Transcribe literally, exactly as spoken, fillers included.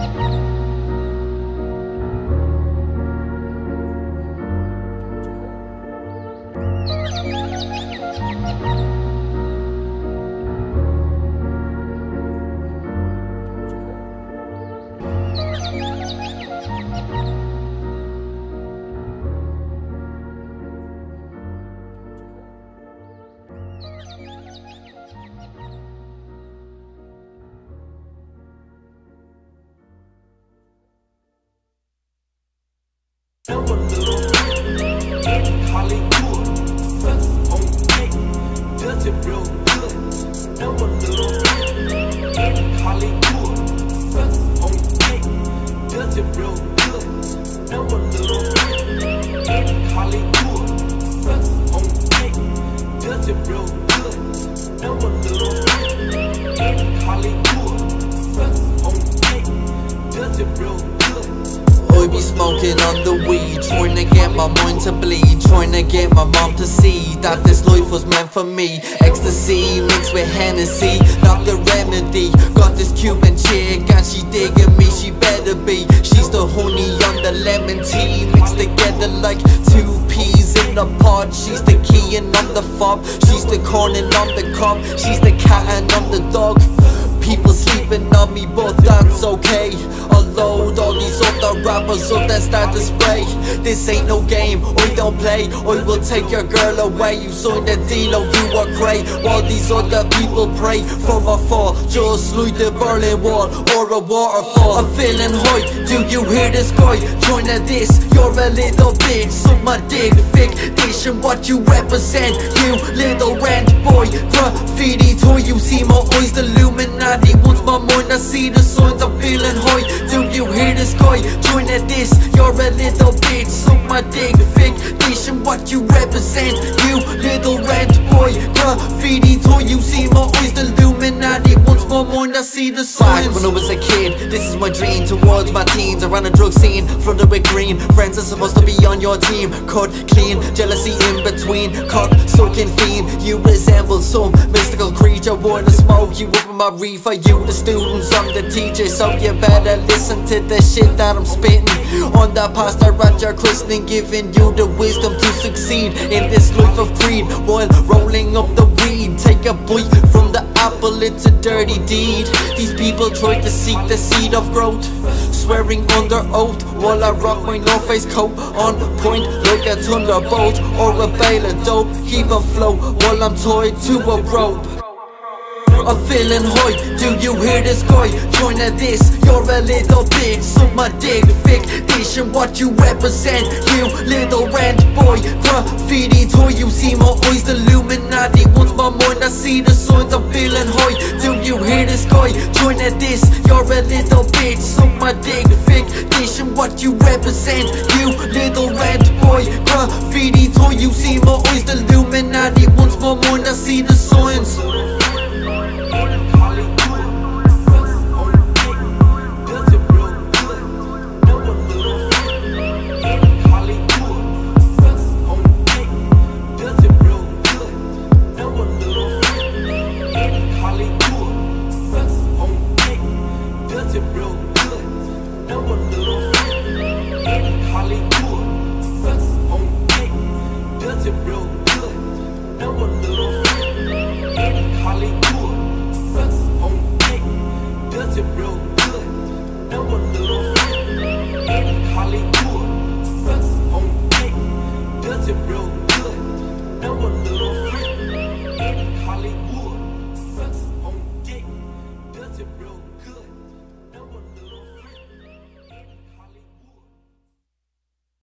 Know a little in Hollywood, sucks on dick, does it real good. Know a little in Hollywood, sucks on dick, does it real good. Know a little in Hollywood, sucks on dick, does it real good. Know a little in Hollywood, sucks on dick, does it real good. I be smoking on the weed, trying to get my mind to bleed, trying to get my mom to see that this life was meant for me. Ecstasy mixed with Hennessy, not the remedy. Got this Cuban chick and she digging me, she better be. She's the honey on the lemon tea, mixed together like two peas in a pod. She's the key and I'm the fob, she's the corn and I'm the cob, she's the cat and I'm the dog. People sleeping on me, but that's okay. I'll load all these other rappers up that start to spray. This ain't no game, I don't play. I will take your girl away. You signed a deal, oh you are great. While these other people pray for my fall, just like the Berlin Wall or a waterfall. I'm feeling high, do you hear this guy? Join at this, you're a little bitch. Suck my dick, fiction what you represent. You little rent boy, graffiti toy. You see my eyes, the Illuminati. Once my mind, I see the signs, I'm feeling high. Do you hear this guy? Join at this, you're a little bitch. Suck my dick, fiction what you represent. You little rent boy, graffiti toy. You see my eyes, the Illuminati. Once my mind, I see the signs. Back when I was a kid, this is my dream. Towards my teens, I ran a drug scene, flooded with green. Friends are supposed to be on your team, cut clean, jealousy in between, cock soaking fiend. You resemble some mystical creature, wanna smoke you up in my reefer. You the students, I'm the teacher, so you better listen to the shit that I'm spitting. On the pastor at your christening, giving you the wisdom to succeed in this life of greed, while rolling up the weed. Take a bite from the apple, it's a dirty deed. These people try to seek the seed of growth, swearing under oath, while I rock my North Face coat on point like a thunderbolt or a bale of dope. Keep afloat while I'm tied to a rope. I'm feeling high, do you hear this guy? Join at this, you're a little bitch. Suck my dick, fiction what you represent. You little rent boy, graffiti toy. You see my eyes, the Illuminati. Once my mind, I see the signs, I'm feeling high. Do you hear this guy? Join at this, you're a little bitch. Suck my dick, fiction what you represent. You little rent boy, graffiti toy. You see my eyes, the Illuminati. Once my mind, I see the signs. Hollywood sucks on dick, does it real good.